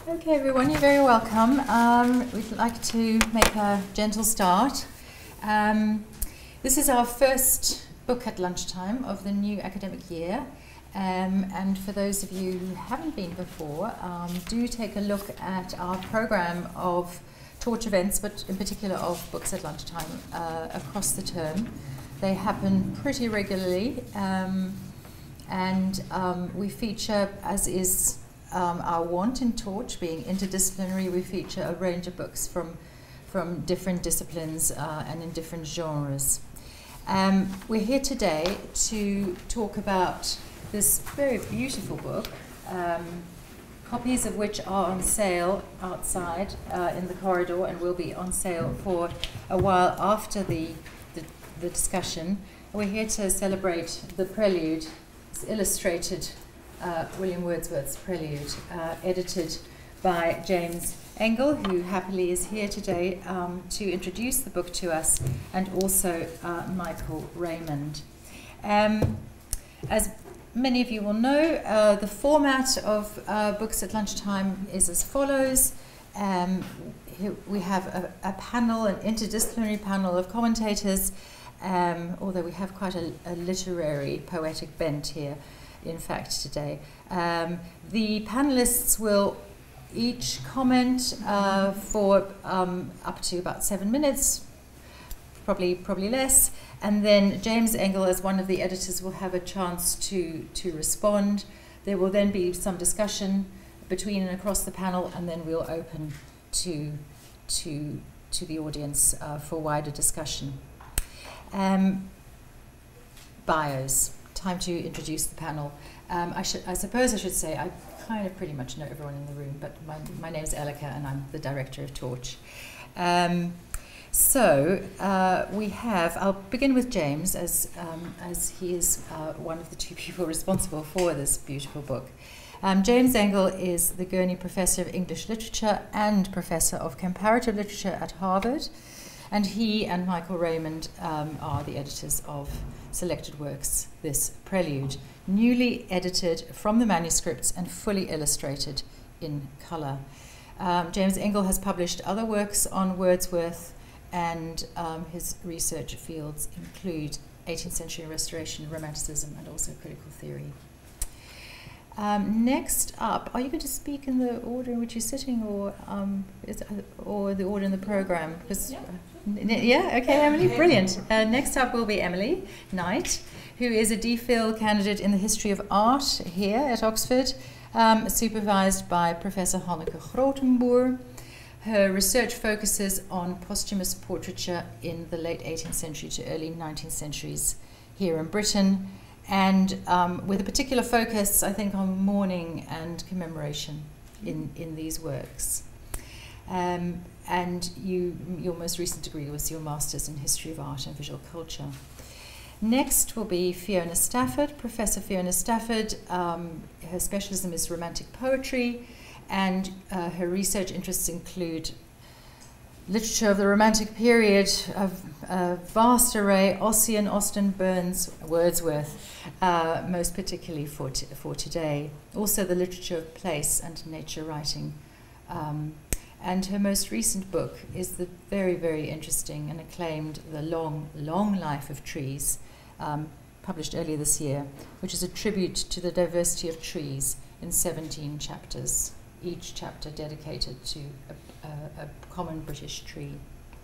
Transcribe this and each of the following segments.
Okay, everyone, you're very welcome. We'd like to make a gentle start. This is our first book at lunchtime of the new academic year. And for those of you who haven't been before, do take a look at our program of torch events, but in particular of books at lunchtime across the term. They happen pretty regularly, and we feature, as is our want in Torch, being interdisciplinary, we feature a range of books from different disciplines and in different genres. We're here today to talk about this very beautiful book, copies of which are on sale outside in the corridor and will be on sale for a while after the discussion. We're here to celebrate the Prelude. It's illustrated William Wordsworth's Prelude, edited by James Engell, who happily is here today to introduce the book to us, and also Michael Raymond. As many of you will know, the format of Books at Lunchtime is as follows. We have a panel, an interdisciplinary panel of commentators, although we have quite a literary, poetic bent here, in fact, today. The panelists will each comment for up to about 7 minutes, probably less, and then James Engell, as one of the editors, will have a chance to respond. There will then be some discussion between and across the panel, and then we'll open to the audience for wider discussion. Bios. Time to introduce the panel. I suppose I should say I kind of pretty much know everyone in the room, but my name is Elika and I'm the director of Torch. I'll begin with James as he is one of the two people responsible for this beautiful book. James Engell is the Gurney Professor of English Literature and Professor of Comparative Literature at Harvard, and he and Michael Raymond are the editors of selected works, this Prelude, newly edited from the manuscripts and fully illustrated in colour. James Engell has published other works on Wordsworth, and his research fields include 18th century restoration, Romanticism, and also critical theory. Next up, are you going to speak in the order in which you're sitting, or the order in the programme? Yeah, okay, Emily, brilliant. Next up will be Emily Knight, who is a D.Phil candidate in the history of art here at Oxford, supervised by Professor Hanneke Grotenboer. Her research focuses on posthumous portraiture in the late 18th century to early 19th centuries here in Britain, and with a particular focus, I think, on mourning and commemoration in these works. And your most recent degree was your Master's in History of Art and Visual Culture. Next will be Fiona Stafford, Professor Fiona Stafford. Her specialism is Romantic poetry, and her research interests include literature of the Romantic period, a vast array: Ossian, Austen, Burns, Wordsworth, most particularly for today. Also the literature of place and nature writing. And her most recent book is the very, very interesting and acclaimed The Long, Long Life of Trees, published earlier this year, which is a tribute to the diversity of trees in 17 chapters, each chapter dedicated to a common British tree.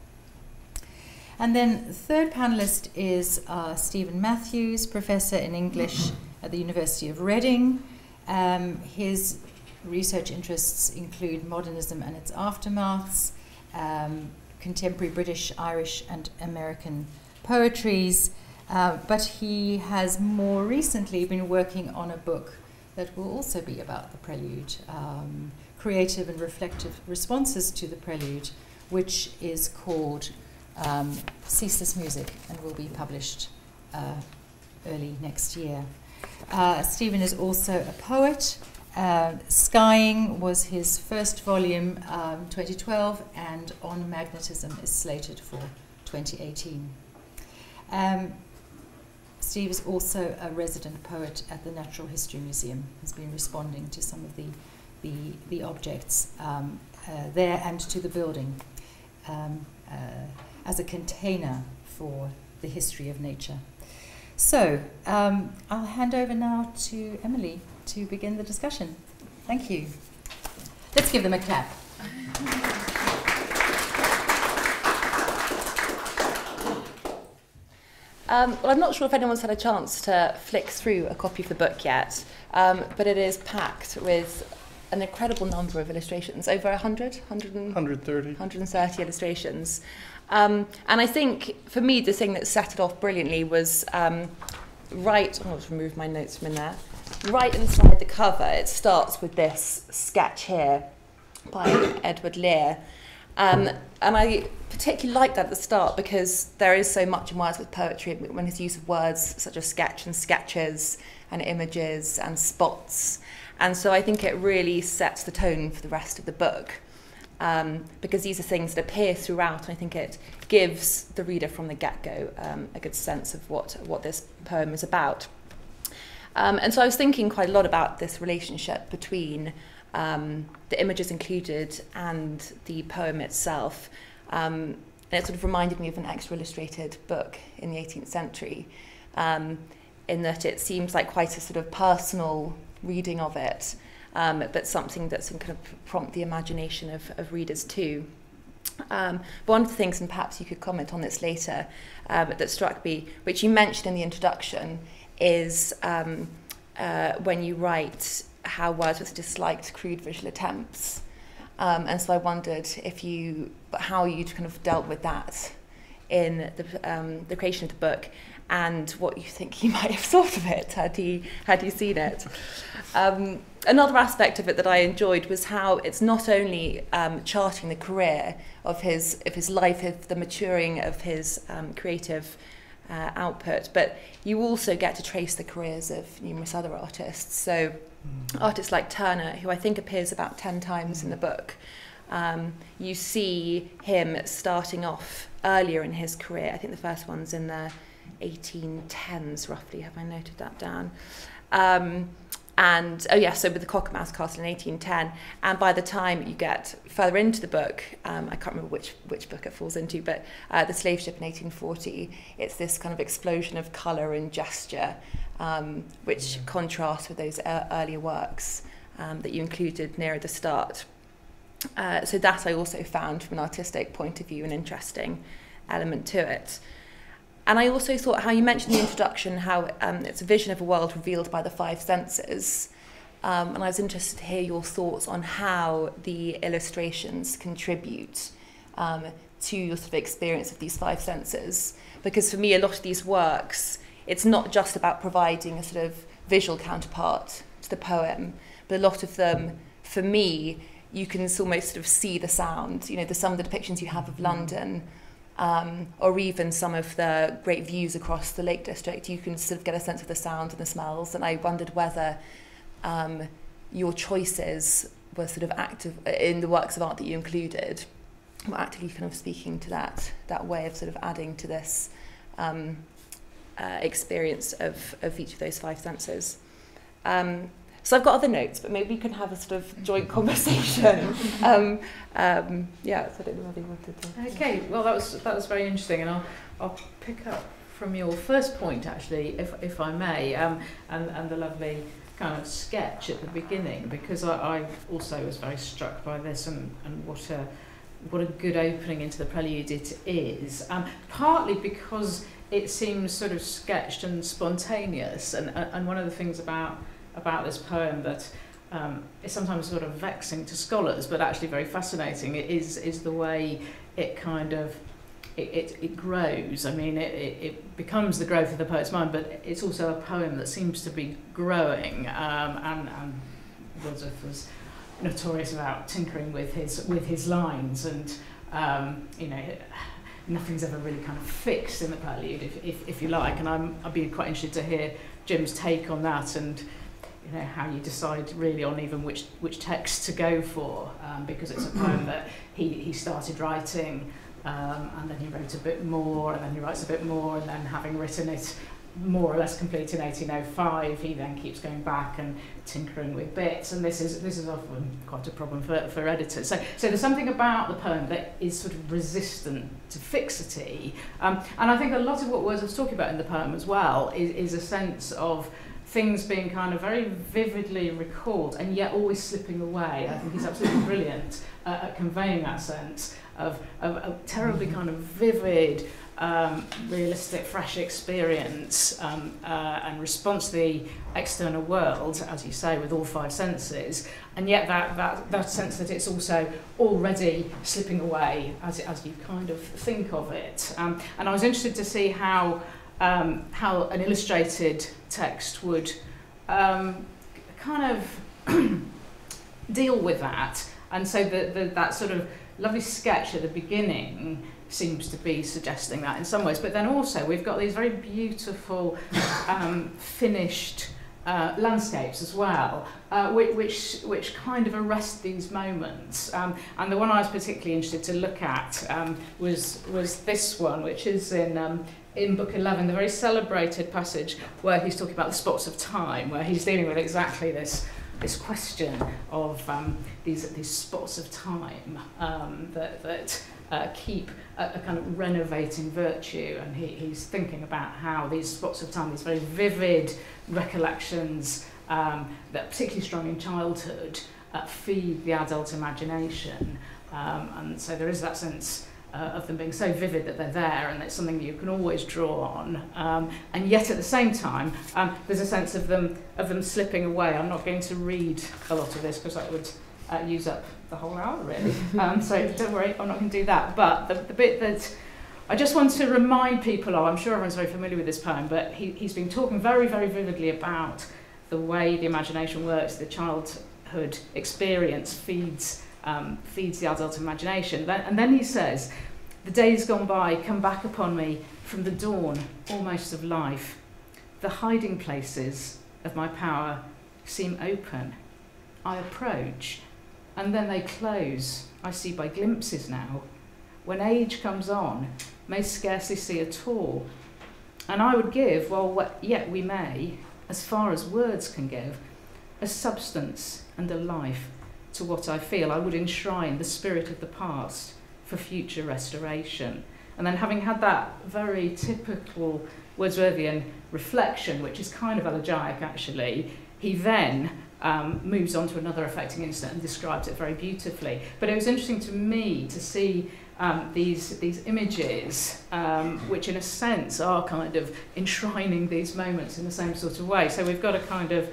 And then the third panellist is Stephen Matthews, Professor in English at the University of Reading. His research interests include modernism and its aftermaths, contemporary British, Irish and American poetries, but he has more recently been working on a book that will also be about the Prelude, creative and reflective responses to the Prelude, which is called Ceaseless Music and will be published early next year. Stephen is also a poet. Skying was his first volume, 2012, and On Magnetism is slated for 2018. Steve is also a resident poet at the Natural History Museum. He's been responding to some of the the objects there and to the building as a container for the history of nature. So I'll hand over now to Emily to begin the discussion. Thank you. Let's give them a clap. Well, I'm not sure if anyone's had a chance to flick through a copy of the book yet, but it is packed with an incredible number of illustrations, over 130 illustrations. And I think, for me, the thing that set it off brilliantly was right, I'll just remove my notes from in there, right inside the cover, it starts with this sketch here by Edward Lear. And I particularly like that at the start because there is so much in Wordsworth poetry when his use of words such as sketch and sketches and images and spots. And so I think it really sets the tone for the rest of the book because these are things that appear throughout, and I think it gives the reader from the get-go a good sense of what this poem is about. And so I was thinking quite a lot about this relationship between the images included and the poem itself. And it sort of reminded me of an extra illustrated book in the 18th century, in that it seems like quite a sort of personal reading of it, but something that's going to prompt the imagination of readers too. But one of the things, and perhaps you could comment on this later, that struck me, which you mentioned in the introduction, is when you write how Wordsworth disliked crude visual attempts. And so I wondered how you'd kind of dealt with that in the creation of the book, and what you think he might have thought of it had he seen it. Another aspect of it that I enjoyed was how it's not only charting the career of his life, the maturing of his creative output, but you also get to trace the careers of numerous other artists. So artists like Turner, who I think appears about 10 times in the book, you see him starting off earlier in his career. I think the first one's in the 1810s, roughly. Have I noted that down? So with the Cock and Mouse Castle in 1810, and by the time you get further into the book, I can't remember which book it falls into, but The Slave Ship in 1840, it's this kind of explosion of colour and gesture, which contrasts with those earlier works that you included near at the start. So that I also found, from an artistic point of view, an interesting element to it. And I also thought how you mentioned in the introduction how it's a vision of a world revealed by the five senses. And I was interested to hear your thoughts on how the illustrations contribute to your sort of experience of these five senses. Because for me, a lot of these works, it's not just about providing a sort of visual counterpart to the poem, but a lot of them, for me, you can almost sort of see the sound. You know, some of the depictions you have of London, or even some of the great views across the Lake District, you can sort of get a sense of the sound and the smells. And I wondered whether your choices were sort of active in the works of art that you included, were actively kind of speaking to that way of sort of adding to this experience of each of those five senses. So I've got other notes, but maybe we can have a sort of joint conversation. So I don't know whether you wanted to. Okay, well that was very interesting, and I'll pick up from your first point actually, if I may, and the lovely kind of sketch at the beginning, because I also was very struck by this and what a good opening into the Prelude it is. Partly because it seems sort of sketched and spontaneous, and one of the things about this poem that is sometimes sort of vexing to scholars, but actually very fascinating, is the way it kind of it grows. I mean, it becomes the growth of the poet's mind, but it's also a poem that seems to be growing. And Wordsworth was notorious about tinkering with his lines, and nothing's ever really kind of fixed in the Prelude, if you like. And I'd be quite interested to hear Jim's take on that, and how you decide really on even which text to go for, because it's a poem that he started writing, and then he wrote a bit more, and then he writes a bit more, and then having written it, more or less complete in 1805. He then keeps going back and tinkering with bits, and this is often quite a problem for editors. So there's something about the poem that is sort of resistant to fixity, and I think a lot of what Wordsworth's talking about in the poem as well is a sense of things being kind of very vividly recalled and yet always slipping away. I think he's absolutely brilliant at conveying that sense of a terribly kind of vivid, realistic, fresh experience and response to the external world, as you say, with all five senses, and yet that sense that it's also already slipping away as you kind of think of it. And I was interested to see how an illustrated text would kind of deal with that. And so that sort of lovely sketch at the beginning seems to be suggesting that in some ways. But then also we've got these very beautiful finished landscapes as well, which kind of arrest these moments. And the one I was particularly interested to look at was this one, which is in Book 11, the very celebrated passage where he's talking about the spots of time, where he's dealing with exactly this question of these spots of time that keep a kind of renovating virtue, and he's thinking about how these spots of time, these very vivid recollections that are particularly strong in childhood, feed the adult imagination, and so there is that sense of them being so vivid that they're there, and it's something you can always draw on, and yet at the same time there's a sense of them slipping away. I'm not going to read a lot of this because that would use up the whole hour really, so don't worry, I'm not going to do that. But the bit that I just want to remind people of, I'm sure everyone's very familiar with this poem, but he's been talking very, very vividly about the way the imagination works, the childhood experience feeds the adult imagination. And then he says, "The days gone by come back upon me from the dawn almost of life. The hiding places of my power seem open. I approach, and then they close. I see by glimpses now. When age comes on, may scarcely see at all. And I would give, well, yet we may, as far as words can give, a substance and a life to what I feel. I would enshrine the spirit of the past for future restoration." And then, having had that very typical Wordsworthian reflection, which is kind of elegiac actually, he then moves on to another affecting incident and describes it very beautifully. But it was interesting to me to see these images, which in a sense are kind of enshrining these moments in the same sort of way. So we've got a kind of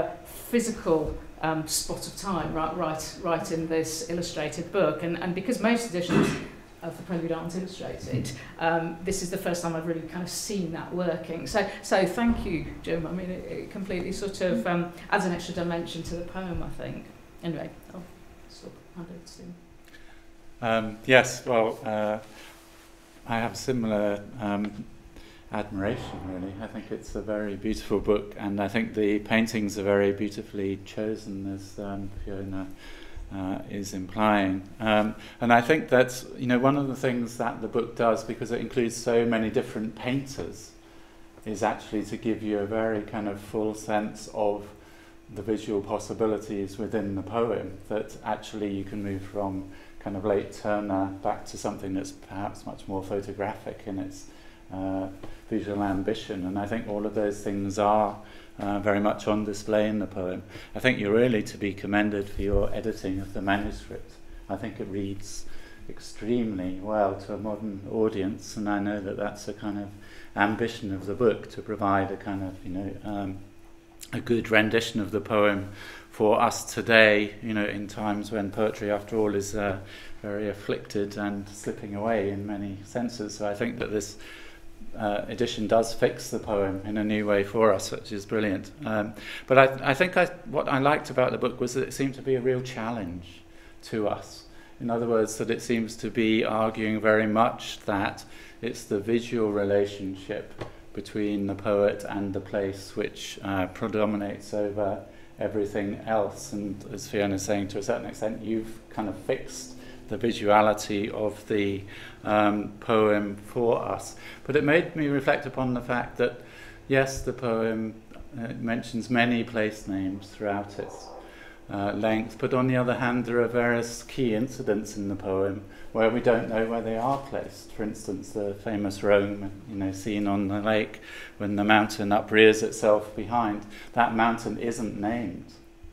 physical spot of time right in this illustrated book, and because most editions of the Prelude aren't illustrated, this is the first time I've really kind of seen that working. So thank you, Jim. I mean, it completely sort of adds an extra dimension to the poem, I think. Anyway, I'll stop. Hand over to Stephen. Yes, well, I have similar admiration, really. I think it's a very beautiful book, and I think the paintings are very beautifully chosen, as Fiona is implying. And I think that's, one of the things that the book does, because it includes so many different painters, is actually to give you a very kind of full sense of the visual possibilities within the poem, that actually you can move from kind of late Turner back to something that's perhaps much more photographic in its visual ambition, and I think all of those things are very much on display in the poem. I think you're really to be commended for your editing of the manuscript. I think it reads extremely well to a modern audience, and I know that that's a kind of ambition of the book, to provide a kind of, a good rendition of the poem for us today, in times when poetry, after all, is very afflicted and slipping away in many senses. So I think that this edition does fix the poem in a new way for us, which is brilliant. But I think what I liked about the book was that it seemed to be a real challenge to us. In other words, that it seems to be arguing very much that it's the visual relationship between the poet and the place which predominates over everything else. And as Fiona's saying, to a certain extent, you've kind of fixed the visuality of the poem for us. But it made me reflect upon the fact that yes, the poem mentions many place names throughout its length, but on the other hand, there are various key incidents in the poem where we don't know where they are placed. For instance, the famous Rome, seen on the lake when the mountain uprears itself behind. That mountain isn't named.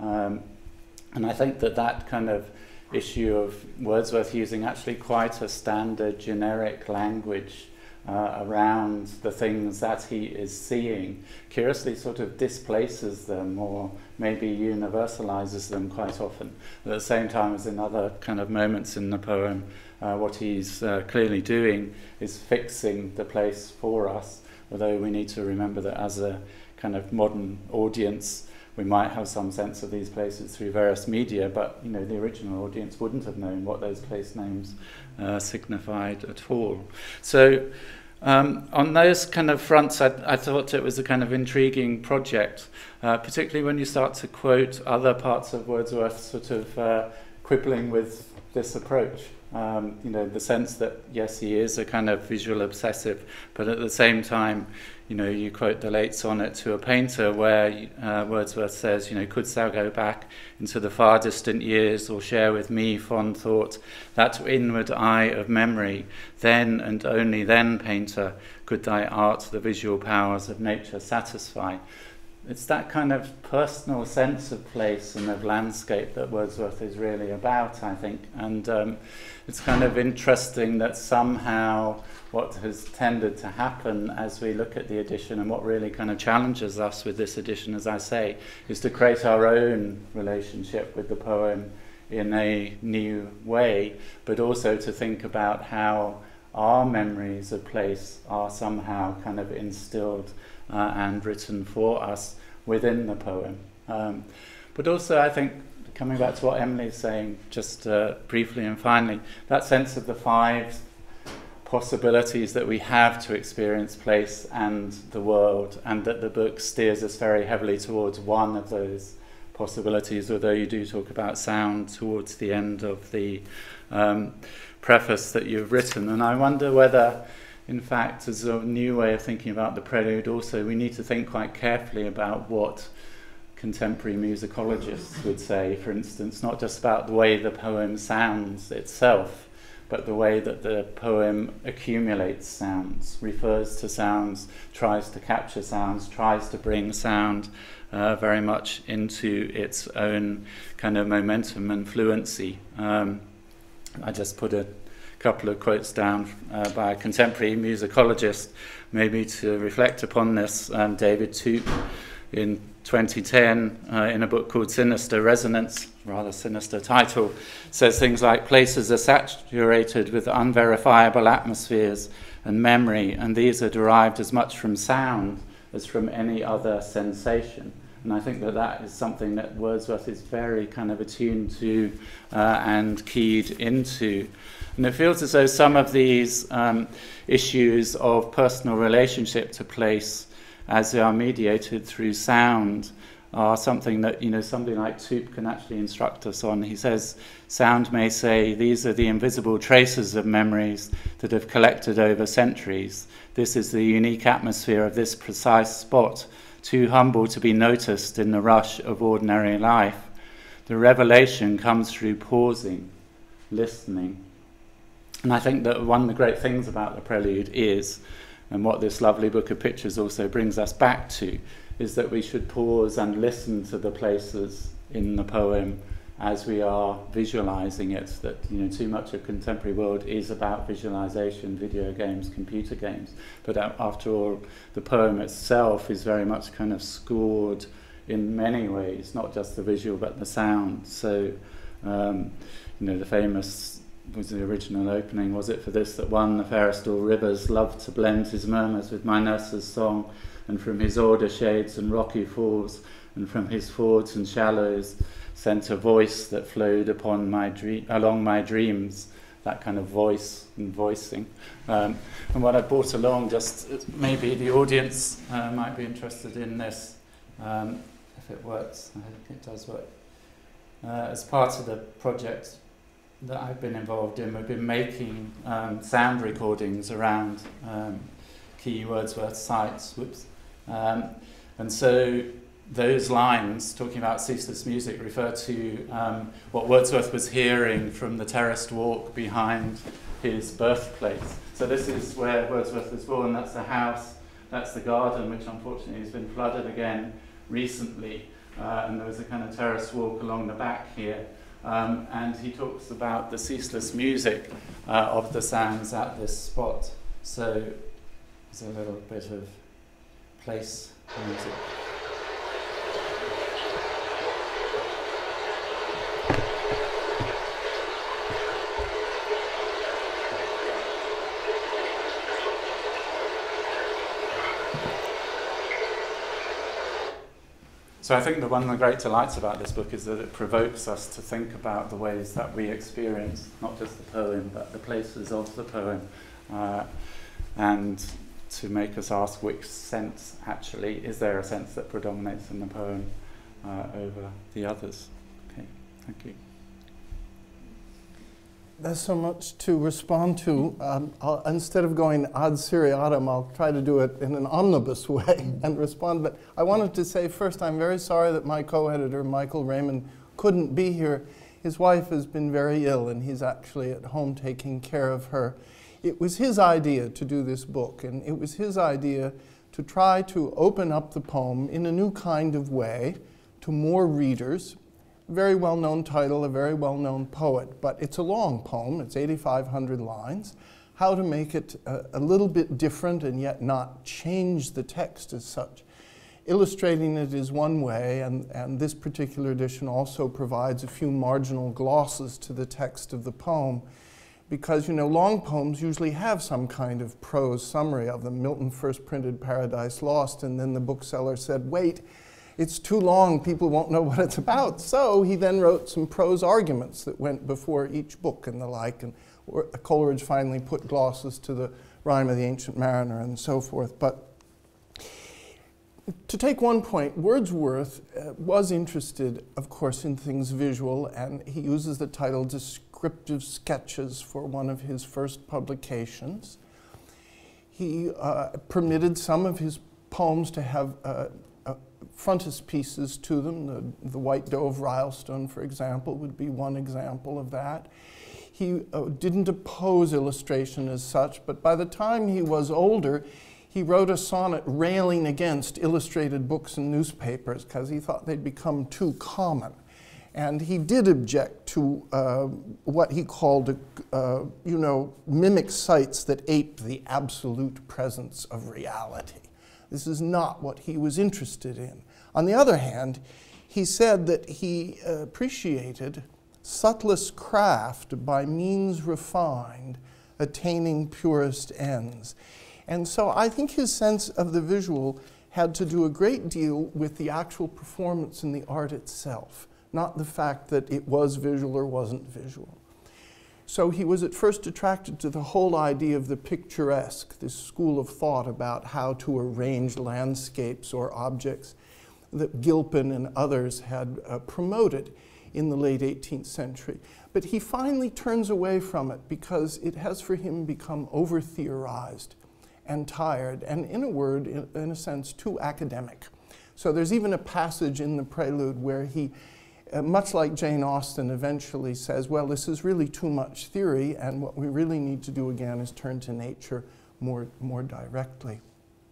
And I think that kind of issue of Wordsworth using actually quite a standard generic language around the things that he is seeing curiously sort of displaces them or maybe universalizes them quite often. At the same time as in other kind of moments in the poem, what he's clearly doing is fixing the place for us, although we need to remember that as a kind of modern audience we might have some sense of these places through various media, but the original audience wouldn't have known what those place names signified at all. So on those kind of fronts, I thought it was a kind of intriguing project, particularly when you start to quote other parts of Wordsworth sort of quibbling with this approach. The sense that, yes, he is a kind of visual obsessive, but at the same time, you quote the late sonnet to a painter where Wordsworth says, couldst thou go back into the far distant years or share with me fond thought, that inward eye of memory, then and only then, painter, could thy art the visual powers of nature satisfy. It's that kind of personal sense of place and of landscape that Wordsworth is really about, I think. And it's kind of interesting that somehow what has tended to happen as we look at the edition, and what really kind of challenges us with this edition, as I say, is to create our own relationship with the poem in a new way, but also to think about how our memories of place are somehow kind of instilled and written for us within the poem. But also, I think, coming back to what Emily's saying just briefly and finally, that sense of the 5 possibilities that we have to experience place and the world, and that the book steers us very heavily towards one of those possibilities, although you do talk about sound towards the end of the preface that you've written. And I wonder whether, in fact, as a new way of thinking about the Prelude, also we need to think quite carefully about what contemporary musicologists would say, for instance, not just about the way the poem sounds itself, but the way that the poem accumulates sounds, refers to sounds, tries to capture sounds, tries to bring sound very much into its own kind of momentum and fluency. I just put a couple of quotes down by a contemporary musicologist, maybe to reflect upon this. David Toop, in 2010, in a book called Sinister Resonance, rather sinister title, says things like, places are saturated with unverifiable atmospheres and memory, and these are derived as much from sound as from any other sensation. And I think that is something that Wordsworth is very kind of attuned to and keyed into. And it feels as though some of these issues of personal relationship to place, as they are mediated through sound, are something that somebody like Toop can actually instruct us on. He says, sound may say, these are the invisible traces of memories that have collected over centuries. This is the unique atmosphere of this precise spot, too humble to be noticed in the rush of ordinary life. The revelation comes through pausing, listening. And I think that one of the great things about the Prelude is, and what this lovely book of pictures also brings us back to, is that we should pause and listen to the places in the poem as we are visualizing it. That too much of contemporary world is about visualization, video games, computer games. But after all, the poem itself is very much kind of scored in many ways, not just the visual but the sound. So, the famous was the original opening, was it for this that one, the fairest all rivers, loved to blend his murmurs with my nurse's song, and from his order shades and rocky falls, and from his fords and shallows, sent a voice that flowed upon along my dreams, that kind of voice and voicing. And what I brought along, just maybe the audience might be interested in this, if it works. I think it does work. As part of the project that I've been involved in, we've been making sound recordings around key Wordsworth sites. And so those lines, talking about ceaseless music, refer to what Wordsworth was hearing from the terraced walk behind his birthplace. So this is where Wordsworth was born. That's the house, that's the garden, which unfortunately has been flooded again recently. And there was a kind of terraced walk along the back here. And he talks about the ceaseless music of the sands at this spot. So there's a little bit of place music. So I think that one of the great delights about this book is that it provokes us to think about the ways that we experience not just the poem, but the places of the poem, and to make us ask which sense actually, is there a sense that predominates in the poem over the others? Okay, thank you. There's so much to respond to. Instead of going ad seriatim, I'll try to do it in an omnibus way and respond. But I wanted to say first, I'm very sorry that my co-editor, Michael Raymond, couldn't be here. His wife has been very ill, and he's actually at home taking care of her. It was his idea to do this book, and it was his idea to try to open up the poem in a new kind of way to more readers. Very well-known title, a very well-known poet, but it's a long poem, it's 8,500 lines. How to make it a little bit different and yet not change the text as such. Illustrating it is one way, and this particular edition also provides a few marginal glosses to the text of the poem, because, you know, long poems usually have some kind of prose summary of them. Milton first printed Paradise Lost, and then the bookseller said, wait, it's too long, people won't know what it's about. So he then wrote some prose arguments that went before each book and the like, and Coleridge finally put glosses to the Rime of the Ancient Mariner and so forth. But to take one point, Wordsworth was interested, of course, in things visual, and he uses the title Descriptive Sketches for one of his first publications. He permitted some of his poems to have frontispieces to them. The White Doe of Rylstone, for example, would be one example of that. He didn't oppose illustration as such, but by the time he was older, he wrote a sonnet railing against illustrated books and newspapers because he thought they'd become too common. And he did object to what he called, mimic sights that ape the absolute presence of reality. This is not what he was interested in. On the other hand, he said that he appreciated subtlest craft by means refined, attaining purest ends. And so I think his sense of the visual had to do a great deal with the actual performance in the art itself, not the fact that it was visual or wasn't visual. So he was at first attracted to the whole idea of the picturesque, this school of thought about how to arrange landscapes or objects that Gilpin and others had promoted in the late 18th century. But he finally turns away from it because it has for him become over-theorized and tired, and in a word, in a sense, too academic. So there's even a passage in the Prelude where he, much like Jane Austen, eventually says, well, this is really too much theory, and what we really need to do again is turn to nature more directly.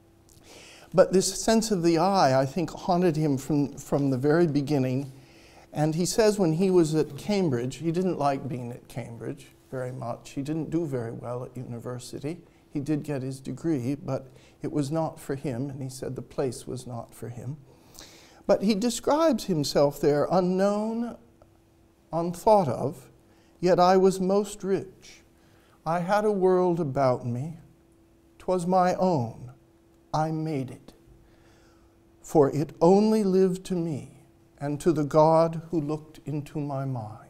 But this sense of the eye, I think, haunted him from the very beginning. And he says when he was at Cambridge, he didn't like being at Cambridge very much. He didn't do very well at university. He did get his degree, but it was not for him, and he said the place was not for him. But he describes himself there, unknown, unthought of, yet I was most rich. I had a world about me, 'twas my own, I made it. For it only lived to me, and to the God who looked into my mind.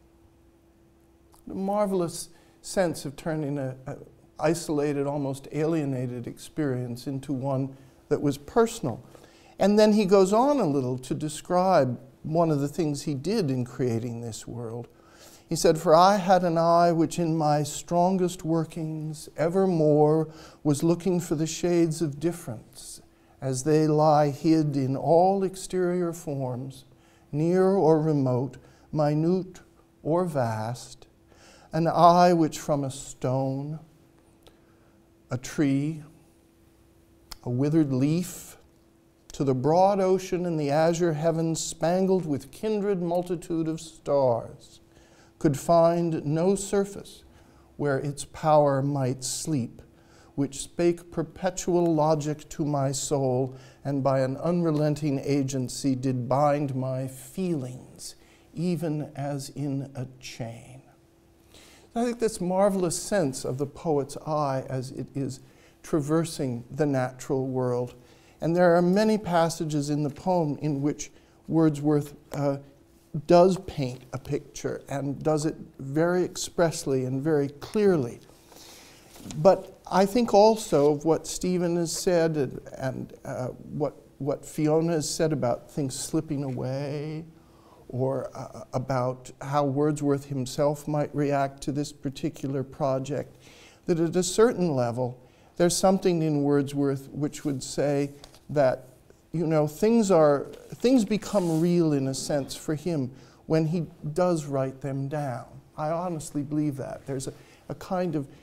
A marvelous sense of turning an isolated, almost alienated experience into one that was personal. And then he goes on a little to describe one of the things he did in creating this world. He said, for I had an eye which in my strongest workings evermore was looking for the shades of difference as they lie hid in all exterior forms, near or remote, minute or vast, an eye which from a stone, a tree, a withered leaf, to the broad ocean and the azure heavens spangled with kindred multitude of stars, could find no surface where its power might sleep, which spake perpetual logic to my soul, and by an unrelenting agency did bind my feelings, even as in a chain. I think this marvelous sense of the poet's eye as it is traversing the natural world. And there are many passages in the poem in which Wordsworth does paint a picture and does it very expressly and very clearly. But I think also of what Stephen has said and what Fiona has said about things slipping away, or about how Wordsworth himself might react to this particular project, that at a certain level, there's something in Wordsworth which would say that, you know, things become real in a sense for him when he does write them down. I honestly believe that. There's a kind of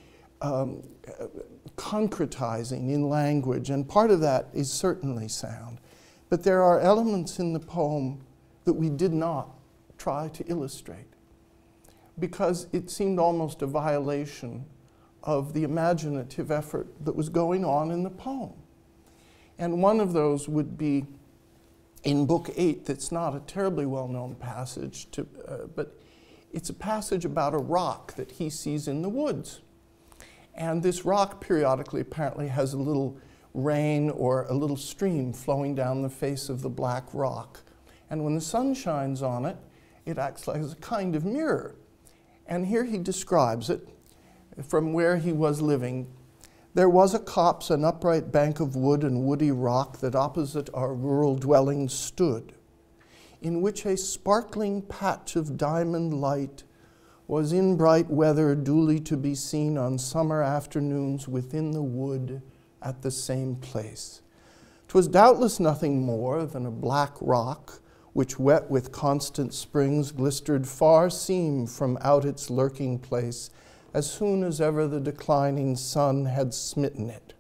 concretizing in language, and part of that is certainly sound. But there are elements in the poem that we did not try to illustrate because it seemed almost a violation of the imaginative effort that was going on in the poem. And one of those would be in Book 8, that's not a terribly well-known passage, but it's a passage about a rock that he sees in the woods. And this rock periodically apparently has a little rain or a little stream flowing down the face of the black rock. And when the sun shines on it, it acts like a kind of mirror. And here he describes it from where he was living. There was a copse, an upright bank of wood and woody rock that opposite our rural dwelling stood, in which a sparkling patch of diamond light was in bright weather duly to be seen on summer afternoons within the wood at the same place. 'Twas doubtless nothing more than a black rock, which wet with constant springs glistered far seam from out its lurking place, as soon as ever the declining sun had smitten it.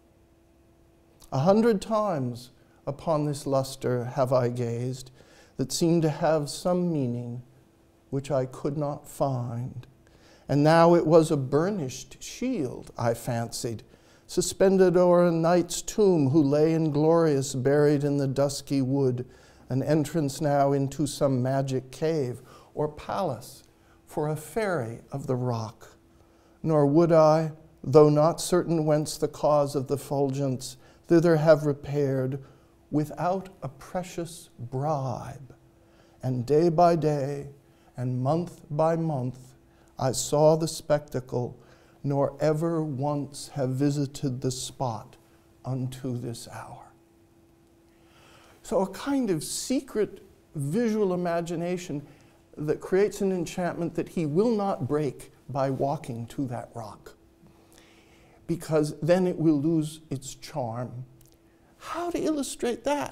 100 times upon this luster have I gazed, that seemed to have some meaning which I could not find. And now it was a burnished shield, I fancied, suspended o'er a knight's tomb who lay inglorious buried in the dusky wood, an entrance now into some magic cave or palace for a fairy of the rock. Nor would I, though not certain whence the cause of the fulgence, thither have repaired without a precious bribe. And day by day, and month by month, I saw the spectacle, nor ever once have visited the spot unto this hour. So a kind of secret visual imagination that creates an enchantment that he will not break by walking to that rock, because then it will lose its charm. How to illustrate that?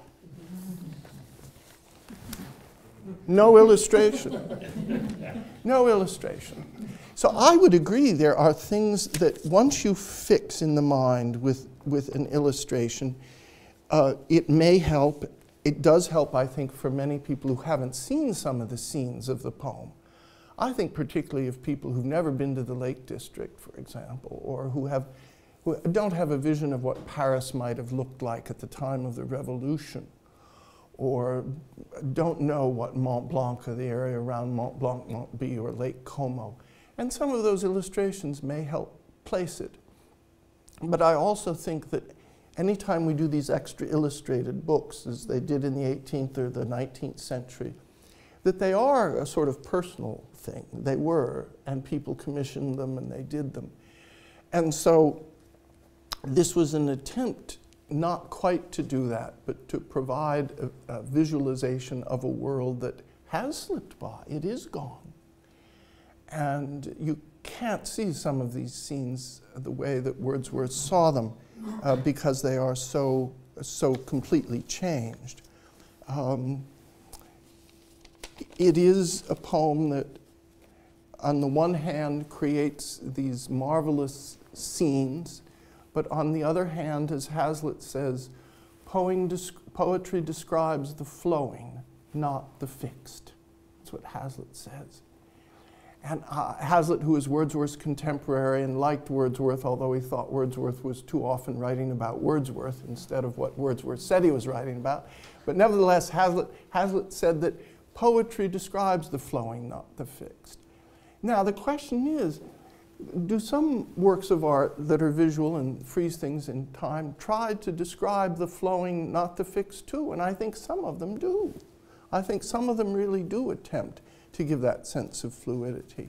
No illustration. No illustration. So I would agree there are things that once you fix in the mind with an illustration, it may help. It does help, I think, for many people who haven't seen some of the scenes of the poem. I think particularly of people who've never been to the Lake District, for example, or who don't have a vision of what Paris might have looked like at the time of the Revolution, or don't know what Mont Blanc or the area around Mont Blanc might be, or Lake Como. And some of those illustrations may help place it. But I also think that anytime we do these extra illustrated books, as they did in the 18th or the 19th century, that they are a sort of personal thing. They were, and people commissioned them and they did them. And so this was an attempt not quite to do that, but to provide a visualization of a world that has slipped by. It is gone. And you can't see some of these scenes the way that Wordsworth saw them because they are so so completely changed. It is a poem that, on the one hand, creates these marvelous scenes, but on the other hand, as Hazlitt says, poetry describes the flowing, not the fixed. That's what Hazlitt says. And Hazlitt, who is Wordsworth's contemporary and liked Wordsworth, although he thought Wordsworth was too often writing about Wordsworth instead of what Wordsworth said he was writing about. But nevertheless, Hazlitt said that poetry describes the flowing, not the fixed. Now, the question is, do some works of art that are visual and freeze things in time try to describe the flowing, not the fixed, too? And I think some of them do. I think some of them really do attempt to give that sense of fluidity.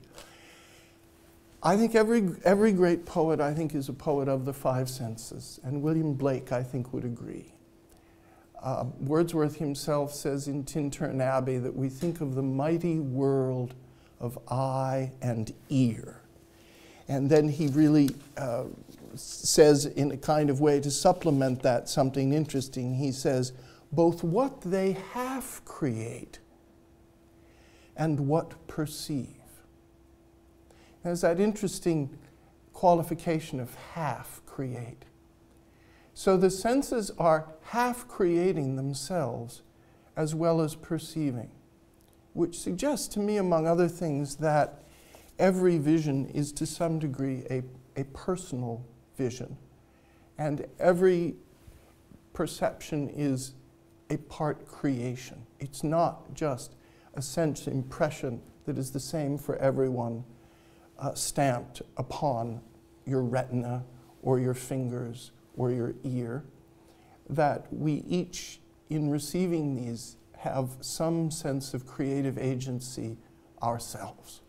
I think every great poet, I think, is a poet of the five senses, and William Blake, I think, would agree. Wordsworth himself says in Tintern Abbey that we think of the mighty world of eye and ear. And then he really says, in a kind of way to supplement that, something interesting. He says, both what they half create and what perceive. There's that interesting qualification of half create. So the senses are half creating themselves as well as perceiving, which suggests to me, among other things, that every vision is to some degree a personal vision, and every perception is a part creation. It's not just a sense impression that is the same for everyone, stamped upon your retina or your fingers or your ear, that we each, in receiving these, have some sense of creative agency ourselves.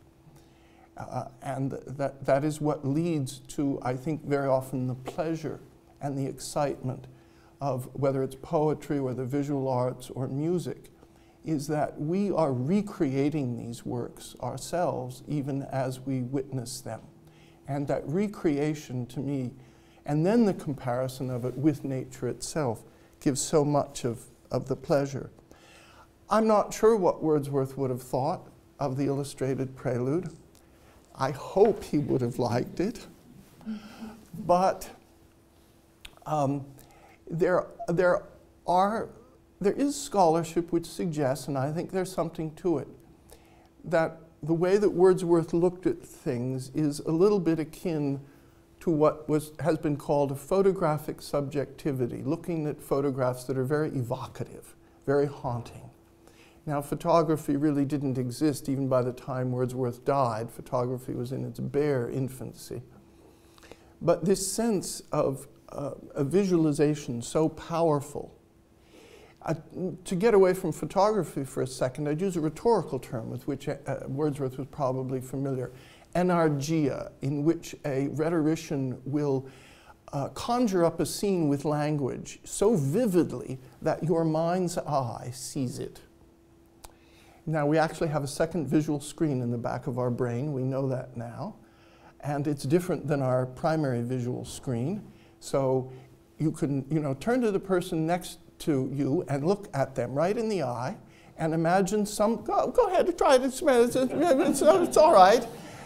And that is what leads to, I think, very often the pleasure and the excitement of whether it's poetry or the visual arts or music, is that we are recreating these works ourselves even as we witness them. And that recreation, to me, and then the comparison of it with nature itself, gives so much of the pleasure. I'm not sure what Wordsworth would have thought of the illustrated Prelude. I hope he would have liked it. But there is scholarship which suggests, and I think there's something to it, that the way that Wordsworth looked at things is a little bit akin to what has been called a photographic subjectivity, looking at photographs that are very evocative, very haunting. Now, photography really didn't exist even by the time Wordsworth died. Photography was in its bare infancy. But this sense of a visualization so powerful. To get away from photography for a second, I'd use a rhetorical term with which Wordsworth was probably familiar, enargia, in which a rhetorician will conjure up a scene with language so vividly that your mind's eye sees it. Now, we actually have a second visual screen in the back of our brain. We know that now. And it's different than our primary visual screen. So you can, turn to the person next to you and look at them right in the eye and imagine go ahead, try it, it's all right.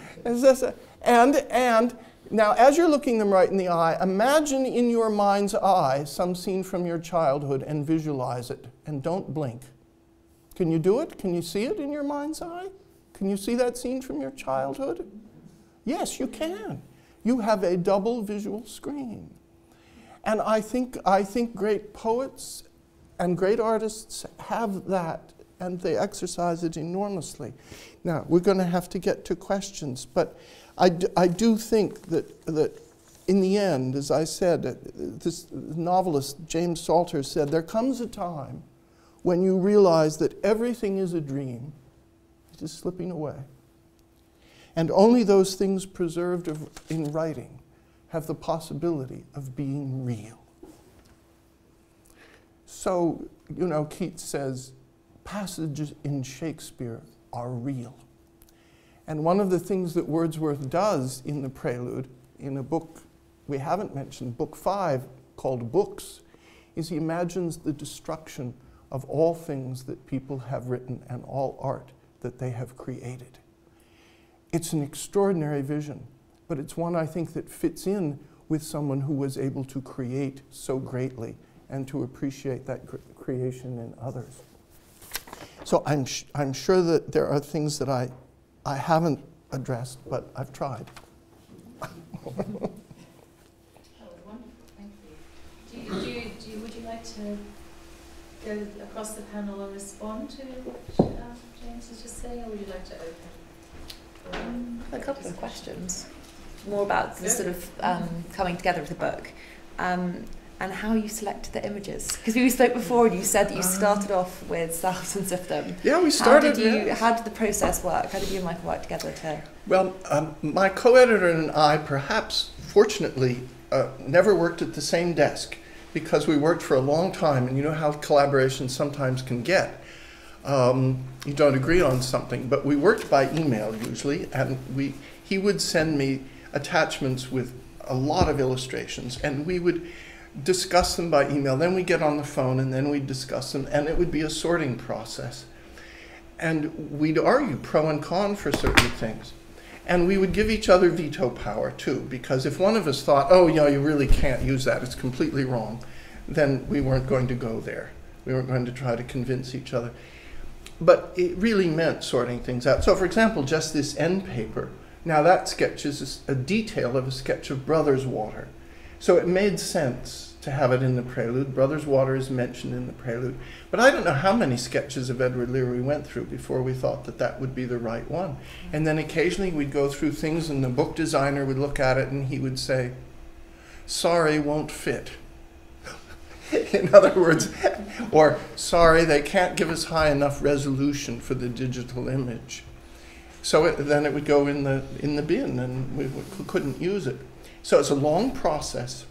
And now, as you're looking them right in the eye, imagine in your mind's eye some scene from your childhood and visualize it, and don't blink. Can you do it? Can you see it in your mind's eye? Can you see that scene from your childhood? Yes, you can. You have a double visual screen. And I think great poets and great artists have that, and they exercise it enormously. Now, we're going to have to get to questions, but I do think that in the end, as I said, this novelist James Salter said, there comes a time when you realize that everything is a dream, it is slipping away. And only those things preserved in writing have the possibility of being real. So, Keats says, passages in Shakespeare are real. And one of the things that Wordsworth does in the Prelude, in a book we haven't mentioned, book 5, called Books, is he imagines the destruction of all things that people have written and all art that they have created. It's an extraordinary vision, but it's one I think that fits in with someone who was able to create so greatly and to appreciate that creation in others. So I'm sure that there are things that I haven't addressed, but I've tried. That was wonderful, thank you. Would you like to go across the panel and respond to what James was just saying, or would you like to open? A couple of questions, more about the sort of coming together of the book, and how you selected the images. Because we spoke before, and you said that you started off with thousands of them. Yeah, we started. How did the process work? How did you and Michael work together to? Well, my co-editor and I, perhaps fortunately, never worked at the same desk because we worked for a long time, and you know how collaboration sometimes can get. You don't agree on something, but we worked by email usually, and he would send me attachments with a lot of illustrations, and we would discuss them by email. Then we get on the phone, and then we'd discuss them, and it would be a sorting process. And we'd argue pro and con for certain things. And we would give each other veto power too, because if one of us thought, oh, you know, you really can't use that, it's completely wrong, then we weren't going to go there. We weren't going to try to convince each other. But it really meant sorting things out. So for example, just this end paper, now that sketch is a detail of a sketch of Brothers Water. So it made sense to have it in the Prelude. Brothers Water is mentioned in the Prelude. But I don't know how many sketches of Edward Lear we went through before we thought that that would be the right one. And then occasionally we'd go through things and the book designer would look at it and he would say, sorry, won't fit. In other words, or sorry, they can't give us high enough resolution for the digital image. So then it would go in the bin and we couldn't use it. So it's a long process.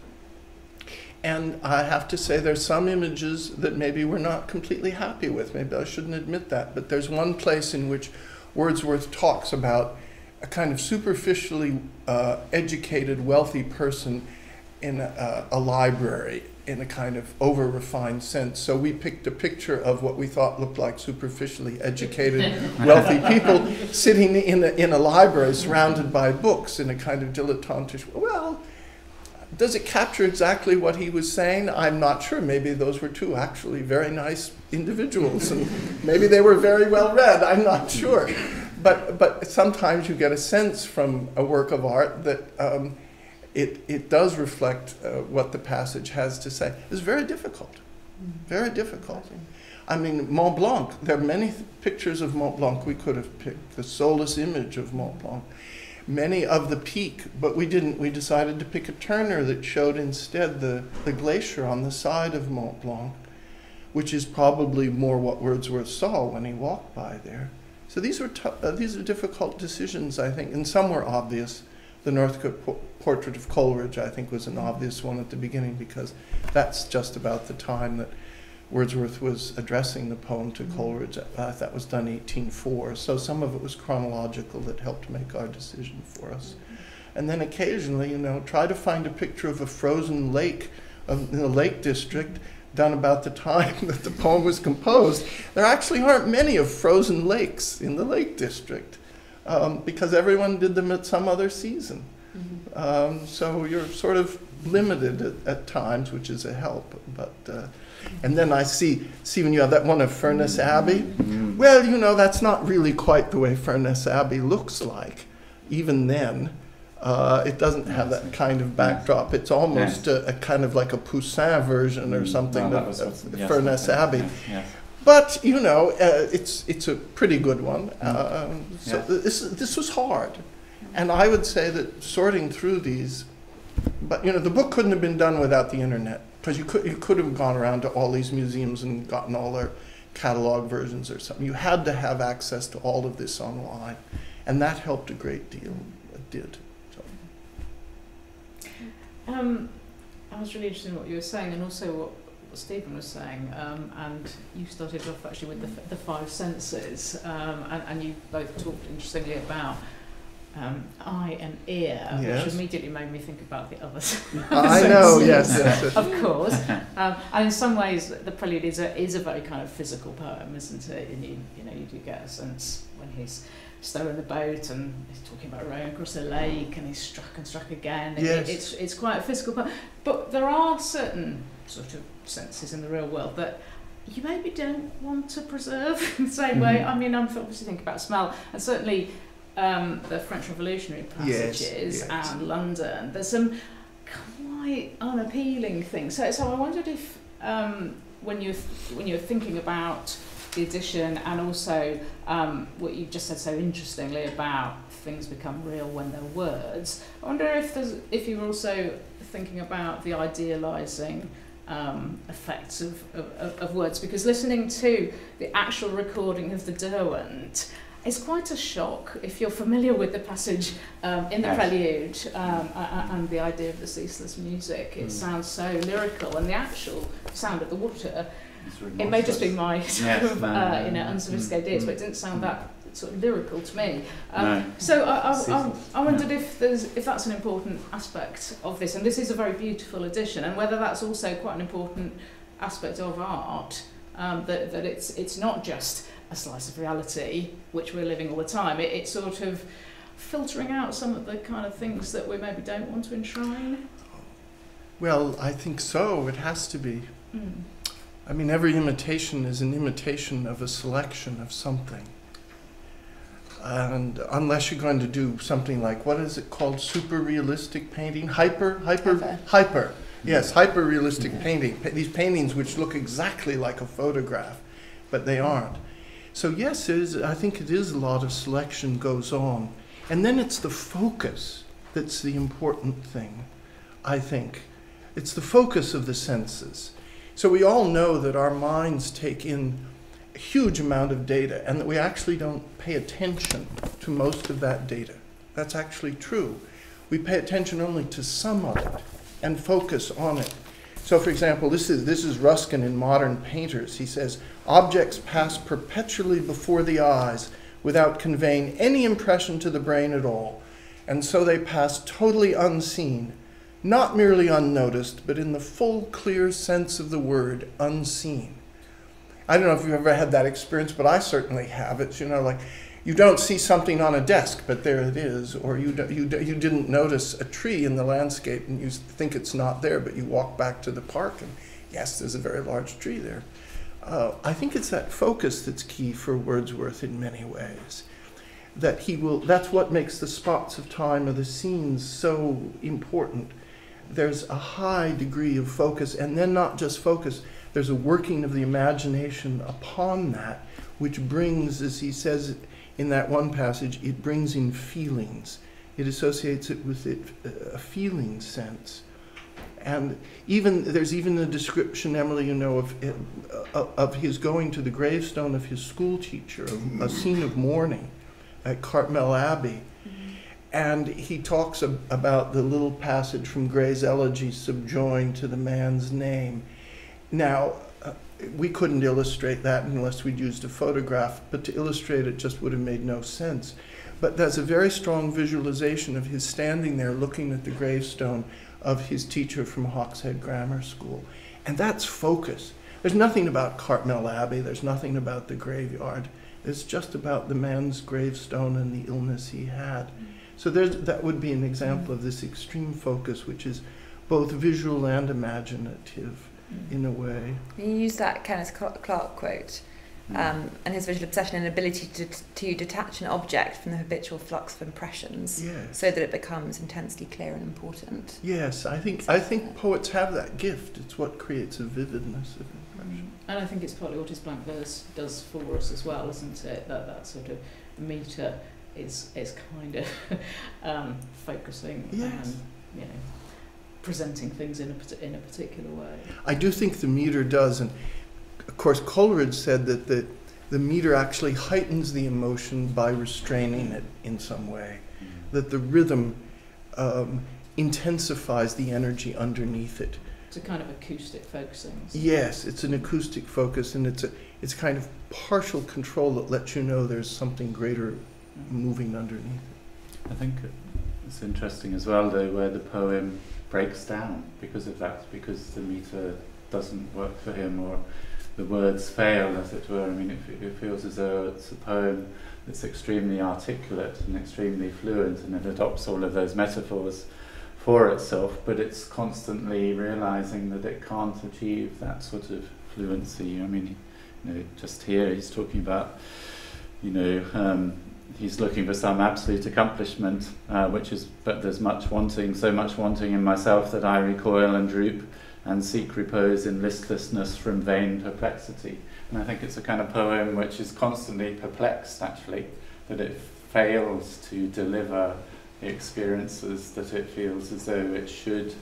And I have to say there's some images that maybe we're not completely happy with. Maybe I shouldn't admit that. But there's one place in which Wordsworth talks about a kind of superficially educated, wealthy person in a library in a kind of over-refined sense. So we picked a picture of what we thought looked like superficially educated, wealthy people sitting in a library surrounded by books in a kind of dilettantish, well, does it capture exactly what he was saying? I'm not sure. Maybe those were two actually very nice individuals, and maybe they were very well read. I'm not sure. But sometimes you get a sense from a work of art that it does reflect what the passage has to say. It's very difficult, very difficult. I mean, Mont Blanc, there are many pictures of Mont Blanc we could have picked, the soulless image of Mont Blanc. Many of the peak, but we didn't. We decided to pick a Turner that showed instead the glacier on the side of Mont Blanc, which is probably more what Wordsworth saw when he walked by there. So these are difficult decisions, I think, and some were obvious. The Northcote portrait of Coleridge, I think, was an obvious one at the beginning because that's just about the time that Wordsworth was addressing the poem to Coleridge. That was done 1804. So some of it was chronological that helped make our decision for us. And then occasionally, you know, try to find a picture of a frozen lake in the Lake District done about the time that the poem was composed. There actually aren't many of frozen lakes in the Lake District because everyone did them at some other season. So you're sort of limited at times, which is a help. But and then I see when you have that one of Furness Abbey, well, you know, that's not really quite the way Furness Abbey looks like. Even then, it doesn't have that kind of backdrop. It's almost a kind of like a Poussin version or something of Furness Abbey. But, you know, it's a pretty good one. So this was hard. And I would say that sorting through these, but, you know, the book couldn't have been done without the internet. Because you could have gone around to all these museums and gotten all their catalog versions or something. You had to have access to all of this online. And that helped a great deal. It did. So. I was really interested in what you were saying and also what Stephen was saying. And you started off actually with the five senses. And you both talked interestingly about eye and ear, Yes. which immediately made me think about the others. I know, yes, yes. Of course. And in some ways, the Prelude is a very kind of physical poem, isn't it? And you do get a sense when he's stowing the boat and he's talking about rowing across the lake and he's struck again. Yes. It's quite a physical poem. But there are certain sort of senses in the real world that you maybe don't want to preserve in the same way. I mean, I'm obviously thinking about smell, and certainly the French Revolutionary passages and London. There's some quite unappealing things. So I wondered if when you're thinking about the edition and also what you've just said so interestingly about things become real when they're words, I wonder if you're also thinking about the idealising effects of words, because listening to the actual recording of the Derwent is quite a shock if you're familiar with the passage in the Prelude and the idea of the ceaseless music. It sounds so lyrical, and the actual sound of the water, it may just be my sort of unsophisticated ears, but it didn't sound that sort of lyrical to me. So I wondered if that's an important aspect of this, and this is a very beautiful edition, and whether that's also quite an important aspect of art, that it's not just a slice of reality which we're living all the time. It's sort of filtering out some of the kind of things that we maybe don't want to enshrine. Well, I think so. It has to be. I mean, every imitation is an imitation of a selection of something. And unless you're going to do something like, what is it called, super realistic painting? Hyper. Yes, hyper realistic painting. These paintings which look exactly like a photograph, but they aren't. So yes, I think it is a lot of selection goes on. And then it's the focus that's the important thing, I think. It's the focus of the senses. So we all know that our minds take in a huge amount of data and that we actually don't pay attention to most of that data. That's actually true. We pay attention only to some of it and focus on it. So for example, this is Ruskin in Modern Painters. He says, objects pass perpetually before the eyes without conveying any impression to the brain at all. And so they pass totally unseen, not merely unnoticed, but in the full, clear sense of the word, unseen. I don't know if you've ever had that experience, but I certainly have. It's, like you don't see something on a desk, but there it is, or you didn't notice a tree in the landscape and you think it's not there, but you walk back to the park and yes, there's a very large tree there. I think it's that focus that's key for Wordsworth in many ways. That's what makes the spots of time or the scenes so important. There's a high degree of focus, and then not just focus, there's a working of the imagination upon that, which brings, as he says in that one passage, it brings in feelings. It associates it with a feeling sense. And there's even a description, Emily, of his going to the gravestone of his school teacher, a scene of mourning at Cartmel Abbey. And he talks about the little passage from Gray's Elegy subjoined to the man's name. Now, we couldn't illustrate that unless we'd used a photograph, but to illustrate it just would have made no sense. But there's a very strong visualization of his standing there looking at the gravestone of his teacher from Hawkshead Grammar School. And that's focus. There's nothing about Cartmel Abbey, there's nothing about the graveyard. It's just about the man's gravestone and the illness he had. So that would be an example of this extreme focus, which is both visual and imaginative in a way. You use that Kenneth Clark quote, and his visual obsession and ability to detach an object from the habitual flux of impressions, so that it becomes intensely clear and important. Yes, I think poets have that gift. It's what creates a vividness of impression. And I think it's partly what his blank verse does for us as well, isn't it? That sort of meter is kind of focusing and presenting things in a particular way. I do think the meter does, and of course Coleridge said that the meter actually heightens the emotion by restraining it in some way, that the rhythm intensifies the energy underneath it. It's a kind of acoustic focusing. Yes, it's an acoustic focus, and it's kind of partial control that lets you know there's something greater moving underneath it. I think it's interesting as well, though, where the poem breaks down because of that, because the meter doesn't work for him, or the words fail, as it were. I mean, it feels as though it's a poem that's extremely articulate and extremely fluent, and it adopts all of those metaphors for itself, but it's constantly realizing that it can't achieve that sort of fluency. I mean, just here he's talking about, he's looking for some absolute accomplishment, but there's so much wanting in myself that I recoil and droop and seek repose in listlessness from vain perplexity. And I think it's a kind of poem which is constantly perplexed, actually, that it fails to deliver the experiences that it feels as though it should,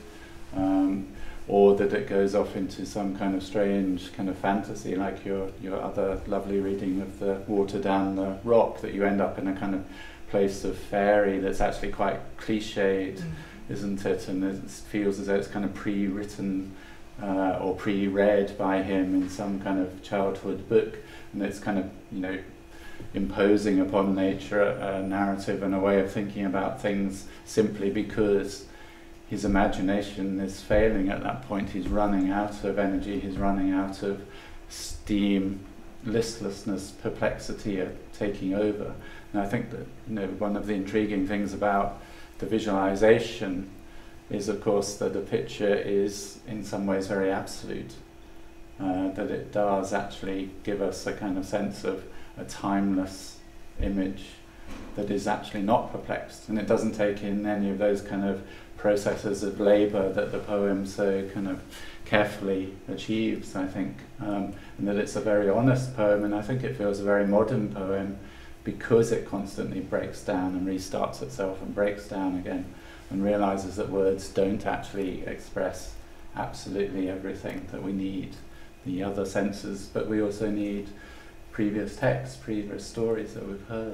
or that it goes off into some kind of strange kind of fantasy, like your other lovely reading of the water down the rock, that you end up in a kind of place of fairy that's actually quite cliched, isn't it? And it feels as though it's kind of pre-written or pre-read by him in some kind of childhood book, and it's kind of, imposing upon nature a narrative and a way of thinking about things simply because his imagination is failing at that point. He's running out of energy, he's running out of steam, listlessness, perplexity are taking over. And I think that one of the intriguing things about the visualization is, of course, that the picture is in some ways very absolute, that it does actually give us a kind of sense of a timeless image that is actually not perplexed, and it doesn't take in any of those kind of processes of labour that the poem so kind of carefully achieves, I think, and that it's a very honest poem, and I think it feels a very modern poem because it constantly breaks down and restarts itself and breaks down again and realises that words don't actually express absolutely everything, that we need the other senses, but we also need previous texts, previous stories that we've heard.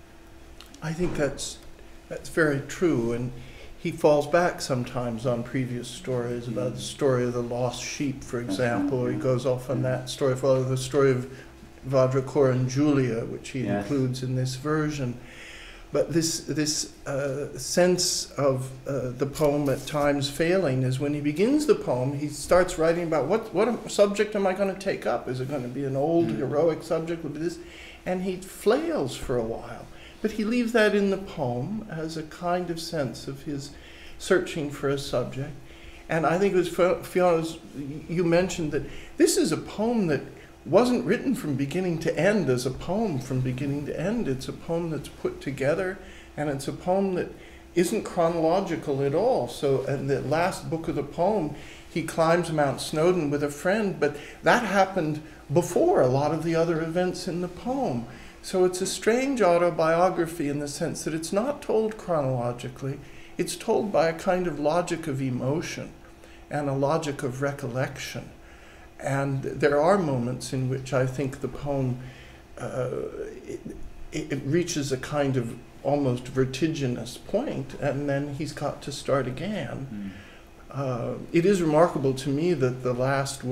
I think that's very true, and he falls back sometimes on previous stories, about the story of the lost sheep, for example, or he goes off on that story, for the story of Vaudricourt and Julia, which he includes in this version. But this sense of the poem at times failing is when he begins the poem, he starts writing about what subject am I going to take up? Is it going to be an old heroic subject? Will it be this? And he flails for a while. But he leaves that in the poem as a kind of sense of his searching for a subject. And I think it was Fiona's, you mentioned that this is a poem that wasn't written from beginning to end as a poem from beginning to end. It's a poem that's put together, and it's a poem that isn't chronological at all. So in the last book of the poem, he climbs Mount Snowdon with a friend, but that happened before a lot of the other events in the poem. So it's a strange autobiography in the sense that it's not told chronologically. It's told by a kind of logic of emotion and a logic of recollection. And there are moments in which I think the poem, it reaches a kind of almost vertiginous point, and then he's got to start again. It is remarkable to me that the last,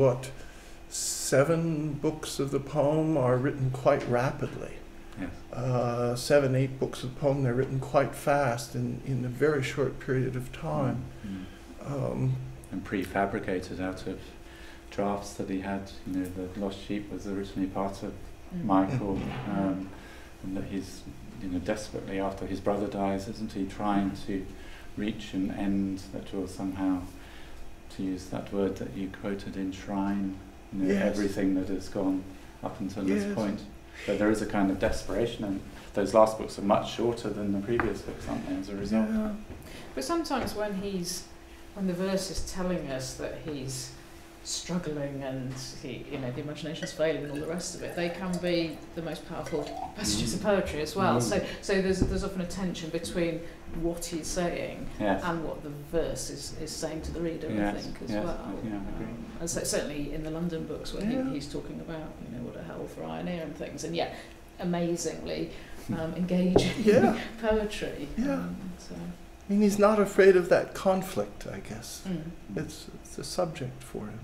7 books of the poem are written quite rapidly. Yes. 7, 8 books of the poem, they're written quite fast in a very short period of time. And prefabricated out of drafts that he had. The Lost Sheep was originally part of Michael, and that he's desperately, after his brother dies, isn't he, trying to reach an end that will somehow, to use that word that you quoted, enshrine everything that has gone up until this point. So there is a kind of desperation, and those last books are much shorter than the previous books, aren't they, as a result? Yeah. But sometimes when the verse is telling us that he's struggling and the imagination's failing and all the rest of it, they can be the most powerful passages of poetry as well. So there's often a tension between what he's saying and what the verse is saying to the reader, I think, as well. And so certainly in the London books where he's talking about what a hell for iron ear and things, and yet amazingly engaging poetry. I mean, he's not afraid of that conflict, I guess. It's a subject for him.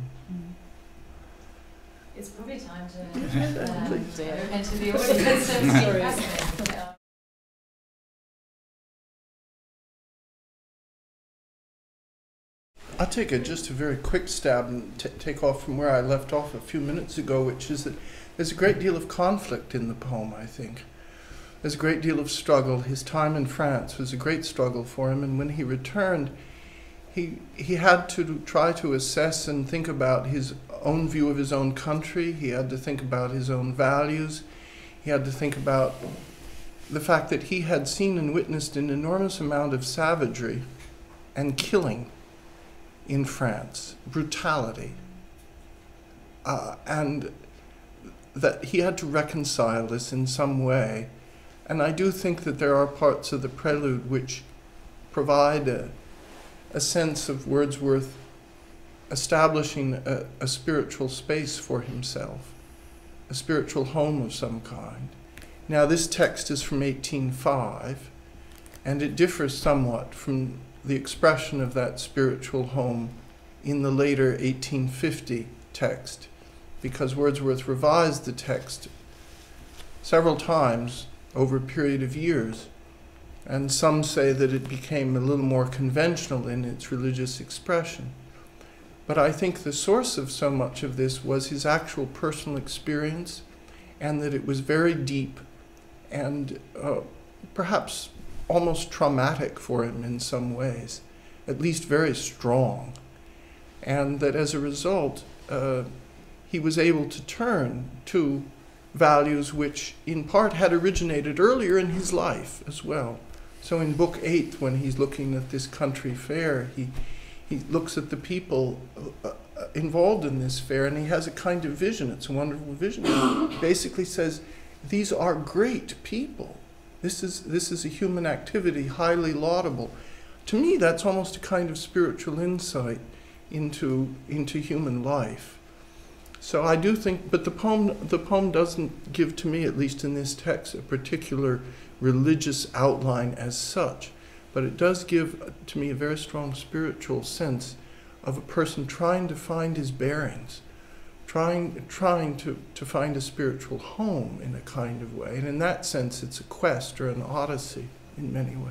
It's probably time to Please. enter the audience. I'll take just a very quick stab and take off from where I left off a few minutes ago, which is that there's a great deal of conflict in the poem, I think. There's a great deal of struggle. His time in France was a great struggle for him, and when he returned, he had to try to assess and think about his own view of his own country. He had to think about his own values. He had to think about the fact that he had seen and witnessed an enormous amount of savagery and killing in France, brutality, and that he had to reconcile this in some way. And I do think that there are parts of the Prelude which provide a sense of Wordsworth establishing a spiritual space for himself, a spiritual home of some kind. Now, this text is from 1805, and it differs somewhat from the expression of that spiritual home in the later 1850 text, because Wordsworth revised the text several times over a period of years, and some say that it became a little more conventional in its religious expression. But I think the source of so much of this was his actual personal experience, and that it was very deep and perhaps almost traumatic for him in some ways, at least very strong. And that as a result, he was able to turn to values which in part had originated earlier in his life as well. So in Book 8, when he's looking at this country fair, he looks at the people involved in this fair, and he has a kind of vision. It's a wonderful vision. He basically says, these are great people. This is a human activity, highly laudable. To me, that's almost a kind of spiritual insight into human life. So I do think, but the poem doesn't give to me, at least in this text, a particular religious outline as such, but it does give to me a very strong spiritual sense of a person trying to find his bearings, trying to find a spiritual home in a kind of way. And in that sense, it's a quest or an odyssey in many ways.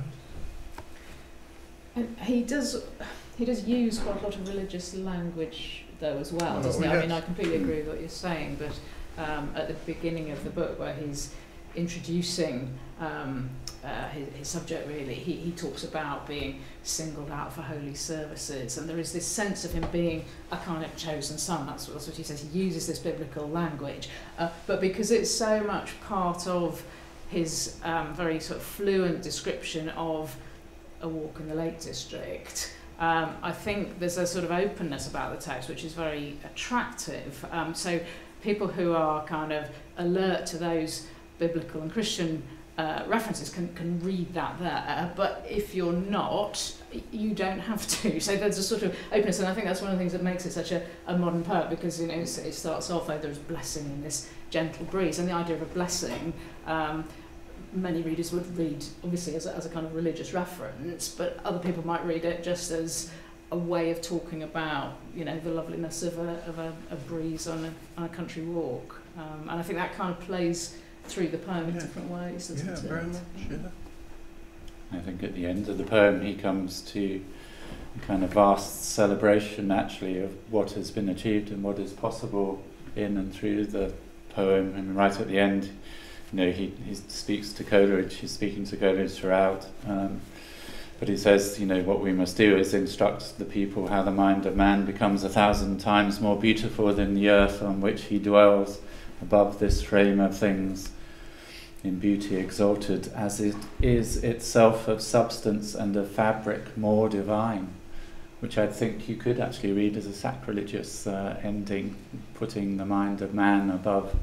And he does use quite a lot of religious language, though, as well, doesn't he? Yes. I mean, I completely agree with what you're saying, but at the beginning of the book, where he's introducing his subject, really, he talks about being singled out for holy services, and there is this sense of him being a kind of chosen son. That's what he says. He uses this biblical language, but because it's so much part of his very sort of fluent description of a walk in the Lake District, I think there's a sort of openness about the text which is very attractive. So people who are kind of alert to those biblical and Christian references can read that there, but if you're not, you don't have to. So there's a sort of openness, and I think that's one of the things that makes it such a modern poet, because it starts off, there's blessing in this gentle breeze, and the idea of a blessing, many readers would read obviously as a kind of religious reference, but other people might read it just as a way of talking about the loveliness of a breeze on a country walk, and I think that kind of plays through the poem in different ways, doesn't it? Very much, yeah. I think at the end of the poem he comes to a kind of vast celebration actually of what has been achieved and what is possible in and through the poem. And right at the end, he speaks to Coleridge, he's speaking to Coleridge throughout, but he says, what we must do is instruct the people how the mind of man becomes 1,000 times more beautiful than the earth on which he dwells, above this frame of things, in beauty exalted, as it is itself of substance and of fabric more divine, which I think you could actually read as a sacrilegious ending, putting the mind of man above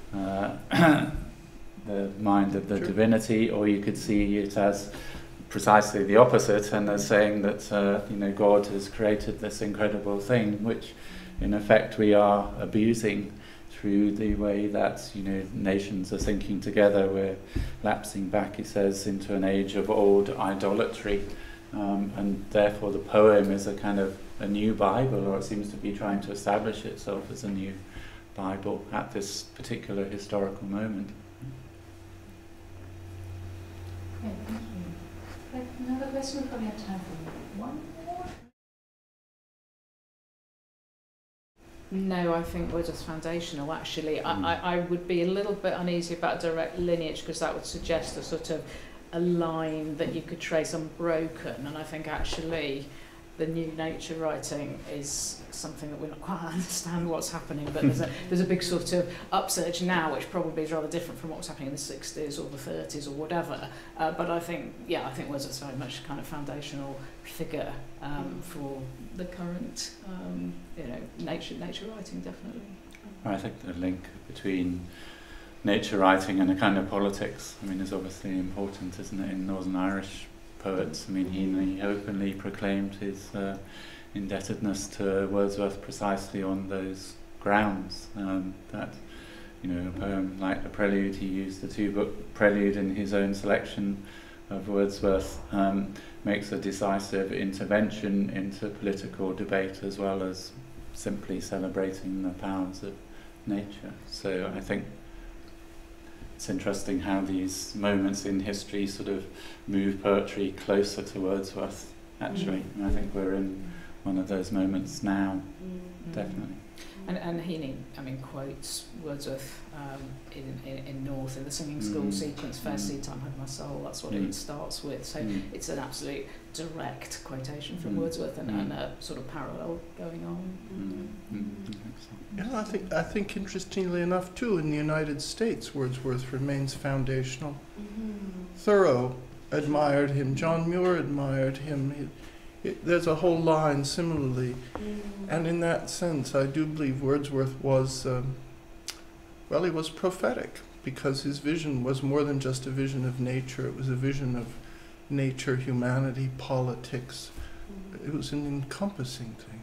the mind of the divinity, or you could see it as precisely the opposite, and as saying that God has created this incredible thing, which in effect we are abusing through the way that nations are thinking together. We're lapsing back, he says, into an age of old idolatry, and therefore the poem is a kind of a new Bible, or it seems to be trying to establish itself as a new Bible at this particular historical moment. Okay, thank you. Another question? We probably have time for one. No, I think Wordsworth's foundational, actually. I would be a little bit uneasy about direct lineage, because that would suggest a sort of a line that you could trace unbroken, and I think actually the new nature writing is something that we don't quite understand what's happening, but there's a big sort of upsurge now, which probably is rather different from what was happening in the 60s or the 30s or whatever. But I think Wordsworth's very much kind of foundational figure for the current, nature writing, definitely. I think the link between nature writing and a kind of politics, I mean, is obviously important, isn't it, in Northern Irish poets. I mean, he openly proclaimed his indebtedness to Wordsworth precisely on those grounds. That, a poem like the Prelude, he used the two-book Prelude in his own selection of Wordsworth, makes a decisive intervention into political debate as well as simply celebrating the powers of nature. So I think it's interesting how these moments in history sort of move poetry closer to Wordsworth, actually. And I think we're in one of those moments now, definitely. And he, quotes Wordsworth in North, in the singing school sequence, Fair seed time had my soul, that's what it starts with. So it's an absolute direct quotation from Wordsworth and a sort of parallel going on. Yeah, I think interestingly enough too, in the United States, Wordsworth remains foundational. Thoreau admired him, John Muir admired him. There's a whole line similarly, and in that sense I do believe Wordsworth was, he was prophetic, because his vision was more than just a vision of nature. It was a vision of nature, humanity, politics. It was an encompassing thing.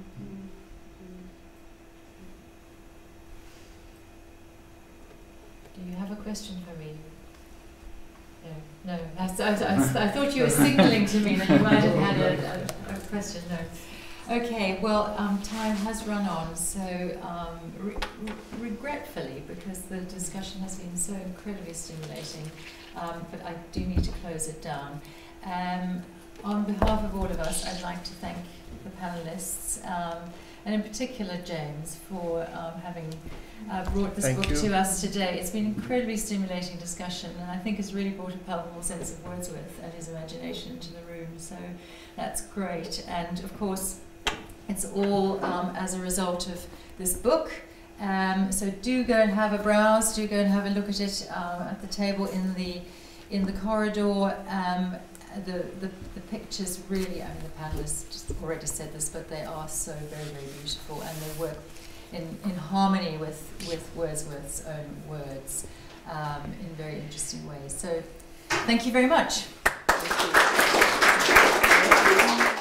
Do you have a question for me? No. I thought you were signalling to me that you might have had a question. No. Okay, well, time has run on, so regretfully, because the discussion has been so incredibly stimulating, but I do need to close it down. On behalf of all of us, I'd like to thank the panellists, and in particular James, for having brought this book to us today. It's been an incredibly stimulating discussion, and I think has really brought a palpable sense of Wordsworth and his imagination into the room, so that's great. And of course, it's all as a result of this book. So do go and have a browse, do go and have a look at it at the table in the corridor. The pictures really, the panellists just already said this, but they are so very, very beautiful, and they work in harmony with Wordsworth's own words in very interesting ways. So thank you very much. Thank you.